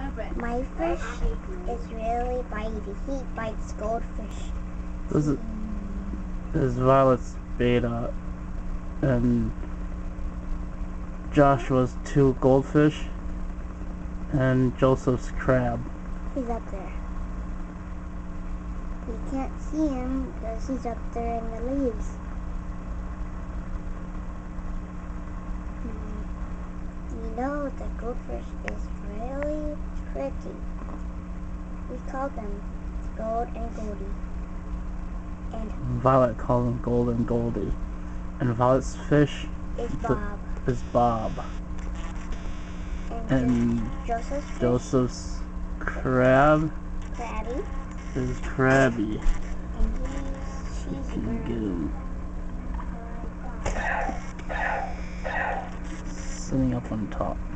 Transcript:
My fish is really bitey. He bites goldfish. This is Violet's beta, and Joshua's 2 goldfish, and Joseph's crab. He's up there. You can't see him because he's up there in the leaves. You know, the goldfish is really pretty. We call them Gold and Goldie. And Violet calls him Gold and Goldie. And Violet's fish is Bob. Is Bob. And Joseph's crab Crabby is Crabby. And she's brown. Sitting up on top.